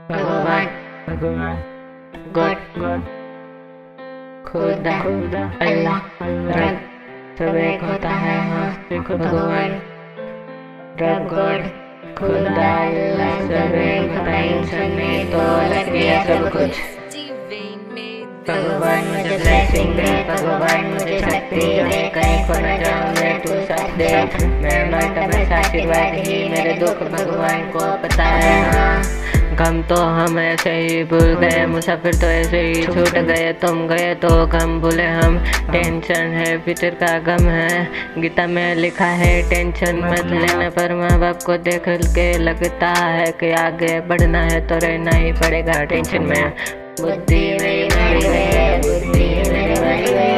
भगवान, भगवान, God, God, खुदा, खुदा, अल्लाह, अल्लाह, रब, सब एक होता है हाँ। भगवान, रब, गॉड, खुदा, अल्लाह, सब एक होता है। इंसान ने तो अलग किया सब कुछ। भगवान मुझे ब्लेसिंग दे, भगवान मुझे शक्ति दे, कहीं खो न जाऊं मैं, तू साथ दे। मैं मरता बस आशीर्वाद ही मेरे दुख भगवान को पता है हाँ। गम तो हम ऐसे ही भूल गए, मुसाफिर तो ऐसे ही छूट गए, तुम गए तो गम भूले हम। टेंशन है फ्यूचर का गम है, गीता में लिखा है टेंशन मत लेने पर माँ बाप को देख के लगता है कि आगे बढ़ना है तो रहना ही पड़ेगा टेंशन में। बुद्धि मेरी मर गई है, बुद्धि मेरी मर गई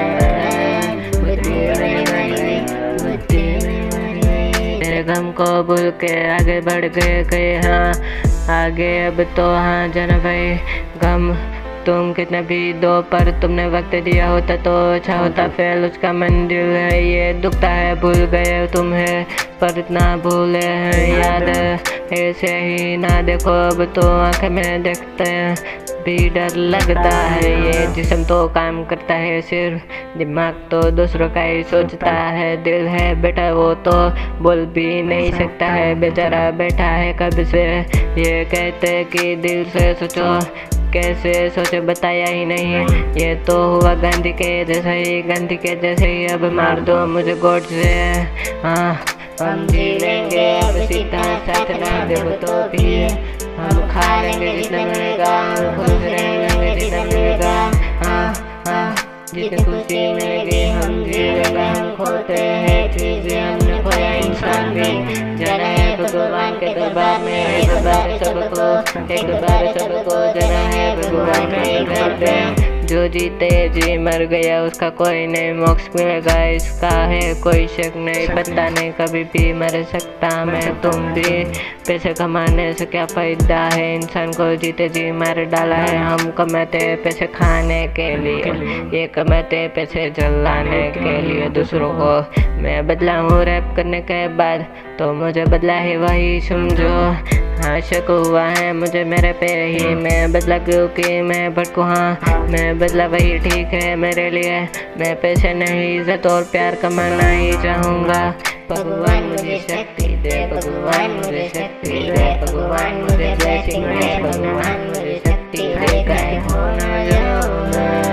है, बुद्धि मेरी मर गई, बुद्धि मेरी मर गई। तेरे गम को भूल के आगे बढ़ गए हाँ, आगे अब तो हाँ जाना भाई। गम तुम कितने भी दो पर तुमने वक्त दिया होता तो अच्छा होता, फेल उसका मंदिर है ये दुखता है, भूल गए तुम्हें पर इतना भूले हैं याद, ऐसे ही ना देखो अब तो आंखें में देखते हैं भी डर लगता है। ये जिस्म तो काम करता है, सिर्फ दिमाग तो दूसरों का ही सोचता है। दिल है बेटा वो तो बोल भी नहीं सकता है, बेचारा बैठा है कब से ये कहते कि दिल से सोचो, कैसे सोचे बताया ही नहीं। ये तो हुआ गांधी के जैसा ही, गांधी के जैसे ही अब मार दो मुझे गोड से हाँ। हम जी लेंगे अब सीधा साथ ना देखो तो भी, हम खा लेंगे जितना मिलेगा, हम खुश रहेंगे जितना मिलेगा हाँ हाँ। जितनी खुशी मिलेगी हम जी लेंगे, हम खोते हैं चीजें हमने खोया इंसान भी। जाना है भगवान के दरबार में, एक बार सबको, एक बार सबको जाना है भगवान के घर पे। जो जीते जी मर गया उसका कोई नहीं मोक्ष मिलेगा, इसका है कोई शक नहीं, पता नहीं कभी भी मर सकता मैं तुम भी। पैसे कमाने से क्या फायदा है, इंसान को जीते जी मार डाला है। हम कमाते पैसे खाने के लिए, ये कमाते पैसे जलाने के लिए दूसरों को। मैं बदला हूँ रैप करने के बाद तो मुझे बदला ही वही समझो, आशक हुआ है मुझे मेरे पे ही। मैं बदला क्योंकि मैं भटकू हाँ, मैं बदला वही ठीक है मेरे लिए। मैं पैसे नहीं इज्जत और प्यार कमाना ही चाहूँगा। भगवान मुझे शक्ति दे, भगवान मुझे शक्ति दे, भगवान मुझे ब्लेसिंग दे, भगवान मुझे शक्ति दे, कहीं खो न जाऊं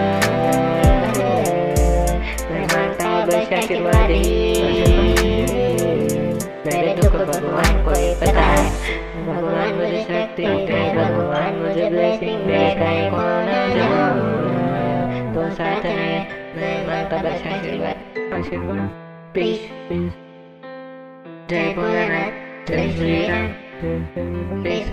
मैं मांगता बस आशीर्वाद ही। मेरे दुख भगवान को ही पता है, भगवान मुझे शक्ति दे, भगवान मुझे ब्लेसिंग दे, कहीं खो न जाऊं तो साथ है। मैं मांगता बस आशीर्वाद, आशीर्वाद। पीस, जय भोलेनाथ, जय श्री राम, पीस।